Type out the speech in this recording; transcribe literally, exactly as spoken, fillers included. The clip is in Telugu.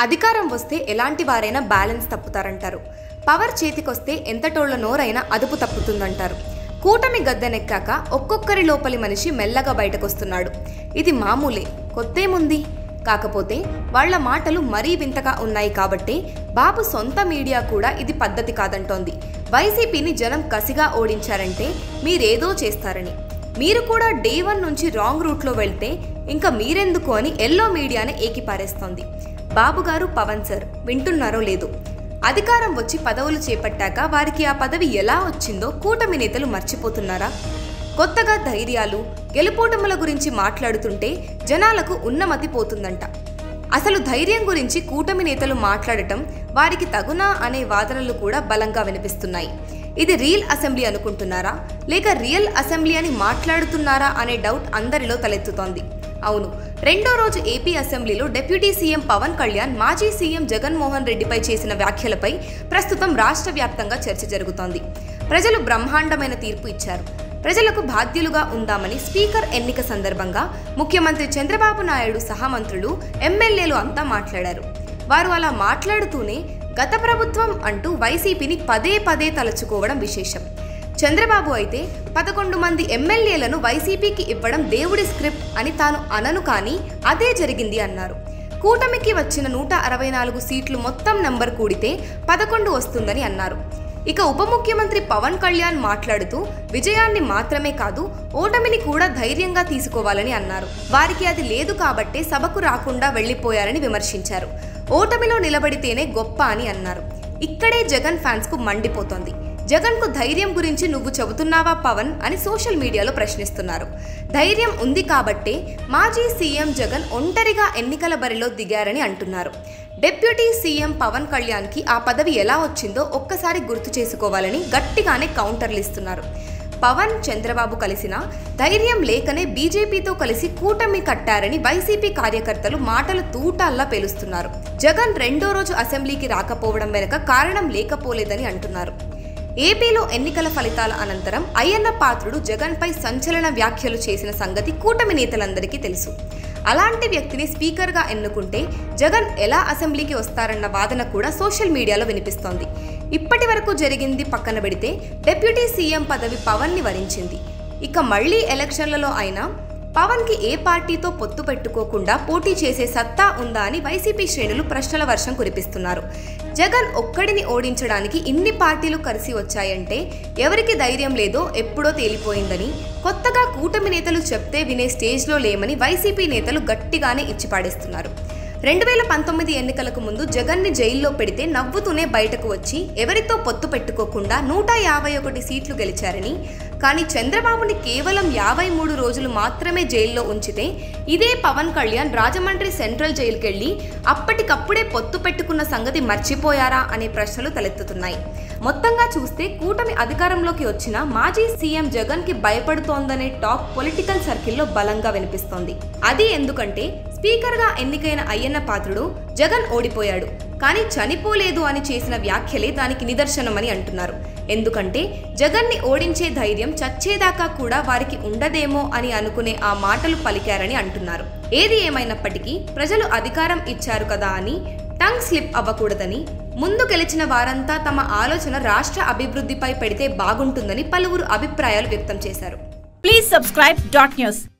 అధికారం వస్తే ఎలాంటి వారైనా బ్యాలెన్స్ తప్పుతారంటారు. పవర్ చేతికొస్తే ఎంతటోళ్ల నోరైనా అదుపు తప్పుతుందంటారు. కూటమి గద్దెనెక్కాక ఒక్కొక్కరి లోపలి మనిషి మెల్లగా బయటకొస్తున్నాడు. ఇది మామూలే, కొత్తేముంది. కాకపోతే వాళ్ల మాటలు మరీ వింతగా ఉన్నాయి కాబట్టి బాబు సొంత మీడియా కూడా ఇది పద్ధతి కాదంటోంది. వైసీపీని జనం కసిగా ఓడించారంటే మీరేదో చేస్తారని, మీరు కూడా డే వన్ నుంచి రాంగ్ రూట్లో వెళ్తే ఇంకా మీరెందుకు అని ఎల్లో మీడియానే ఏకిపారేస్తోంది. బాబుగారు, పవన్ సార్ వింటున్నారో లేదో, అధికారం వచ్చి పదవులు చేపట్టాక వారికి ఆ పదవి ఎలా వచ్చిందో కూటమి నేతలు మర్చిపోతున్నారా? కొత్తగా ధైర్యాలు, గెలుపోటముల గురించి మాట్లాడుతుంటే జనాలకు ఉన్నమతి పోతుందంట. అసలు ధైర్యం గురించి కూటమి నేతలు మాట్లాడటం వారికి తగునా అనే వాదనలు కూడా బలంగా వినిపిస్తున్నాయి. ఇది రియల్ అసెంబ్లీ అనుకుంటున్నారా, లేక రియల్ అసెంబ్లీ అని మాట్లాడుతున్నారా అనే డౌట్ అందరిలో తలెత్తుతోంది. అవును, రెండో రోజు ఏపీ అసెంబ్లీలో డిప్యూటీ సీఎం పవన్ కళ్యాణ్ మాజీ సీఎం జగన్మోహన్ రెడ్డిపై చేసిన వ్యాఖ్యలపై ప్రస్తుతం రాష్ట్ర వ్యాప్తంగా చర్చ జరుగుతోంది. ప్రజలు బ్రహ్మాండమైన తీర్పు ఇచ్చారు. ప్రజలకు బాధ్యులుగా ఉందామని స్పీకర్ ఎన్నిక సందర్భంగా ముఖ్యమంత్రి చంద్రబాబు నాయుడు సహా మంత్రులు, ఎమ్మెల్యేలు అంతా మాట్లాడారు. వారు అలా మాట్లాడుతూనే గత ప్రభుత్వం అంటూ వైసీపీని పదే పదే తలుచుకోవడం విశేషం. చంద్రబాబు అయితే పదకొండు మంది ఎమ్మెల్యేలను వైసీపీకి ఇవ్వడం దేవుడి స్క్రిప్ట్ అని తాను అనను, కానీ అదే జరిగింది అన్నారు. కూటమికి వచ్చిన నూట అరవై నాలుగు సీట్లు మొత్తం నంబర్ కూడితే పదకొండు వస్తుందని అన్నారు. ఇక ఉప ముఖ్యమంత్రి పవన్ కళ్యాణ్ మాట్లాడుతూ విజయాన్ని మాత్రమే కాదు, ఓటమిని కూడా ధైర్యంగా తీసుకోవాలని అన్నారు. వారికి అది లేదు కాబట్టే సభకు రాకుండా వెళ్లిపోయారని విమర్శించారు. ఓటమిలో నిలబడితేనే గొప్ప అని అన్నారు. ఇక్కడే జగన్ ఫ్యాన్స్ కు మండిపోతోంది. జగన్ కు ధైర్యం గురించి నువ్వు చెబుతున్నావా పవన్ అని సోషల్ మీడియాలో ప్రశ్నిస్తున్నారు. ధైర్యం ఉంది కాబట్టే మాజీ సీఎం జగన్ ఒంటరిగా ఎన్నికల బరిలో దిగారని అంటున్నారు. డిప్యూటీ సీఎం పవన్ కళ్యాణ్ కి ఆ పదవి ఎలా వచ్చిందో ఒక్కసారి గుర్తు చేసుకోవాలని గట్టిగానే కౌంటర్లు ఇస్తున్నారు. పవన్, చంద్రబాబు కలిసినా ధైర్యం లేకనే బీజేపీతో కలిసి కూటమి కట్టారని వైసీపీ కార్యకర్తలు మాటల తూటాల్లా పేలుస్తున్నారు. జగన్ రెండో రోజు అసెంబ్లీకి రాకపోవడం వెనుక కారణం లేకపోలేదని అంటున్నారు. ఏపీలో ఎన్నికల ఫలితాల అనంతరం అయ్యన్న పాత్రుడు జగన్ పై సంచలన వ్యాఖ్యలు చేసిన సంగతి కూటమి నేతలందరికీ తెలుసు. అలాంటి వ్యక్తిని స్పీకర్గా ఎన్నుకుంటే జగన్ ఎలా అసెంబ్లీకి వస్తారన్న వాదన కూడా సోషల్ మీడియాలో వినిపిస్తోంది. ఇప్పటి వరకు జరిగింది పక్కన పెడితే డిప్యూటీ సీఎం పదవి పవన్ ని వరించింది. ఇక మళ్లీ ఎలక్షన్లలో అయినా పవన్ కి ఏ పార్టీతో పొత్తు పెట్టుకోకుండా పోటీ చేసే సత్తా ఉందా అని వైసీపీ శ్రేణులు ప్రశ్నల వర్షం కురిపిస్తున్నారు. జగన్ ఒక్కడిని ఓడించడానికి ఇన్ని పార్టీలు కలిసి వచ్చాయంటే ఎవరికి ధైర్యం లేదో ఎప్పుడో తేలిపోయిందని, కొత్తగా కూటమి నేతలు చెప్తే వినే స్టేజ్లో లేమని వైసీపీ నేతలు గట్టిగానే ఇచ్చిపాడేస్తున్నారు. రెండు వేల పంతొమ్మిది ఎన్నికలకు ముందు జగన్ని జైల్లో పెడితే నవ్వుతూనే బయటకు వచ్చి ఎవరితో పొత్తు పెట్టుకోకుండా నూట యాభై ఒకటి సీట్లు గెలిచారని, కానీ చంద్రబాబుని కేవలం యాభై మూడు రోజులు మాత్రమే జైల్లో ఉంచితే ఇదే పవన్ కళ్యాణ్ రాజమండ్రి సెంట్రల్ జైలుకెళ్లి అప్పటికప్పుడే పొత్తు పెట్టుకున్న సంగతి మర్చిపోయారా అనే ప్రశ్నలు తలెత్తుతున్నాయి. మొత్తంగా చూస్తే కూటమి అధికారంలోకి వచ్చిన మాజీ సీఎం జగన్ కి భయపడుతోందనే టాక్ పొలిటికల్ సర్కిల్లో బలంగా వినిపిస్తోంది. అది ఎందుకంటే స్పీకర్ గా ఎన్నికైన అయ్యన్న పాత్రుడు జగన్ ఓడిపోయాడు, కానీ చనిపోలేదు అని చేసిన వ్యాఖ్యలే దానికి నిదర్శనమని అంటున్నారు. ఎందుకంటే జగన్ ని ఓడించే ధైర్యం చచ్చేదాకా కూడా వారికి ఉండదేమో అని అనుకునే ఆ మాటలు పలికారని అంటున్నారు. ఏది ఏమైనప్పటికీ ప్రజలు అధికారం ఇచ్చారు కదా అని టంగ్ స్లిప్ అవ్వకూడదని, ముందు గెలిచిన వారంతా తమ ఆలోచన రాష్ట్ర అభివృద్ధిపై పెడితే బాగుంటుందని పలువురు అభిప్రాయాలు వ్యక్తం చేశారు. Please subscribe dot news.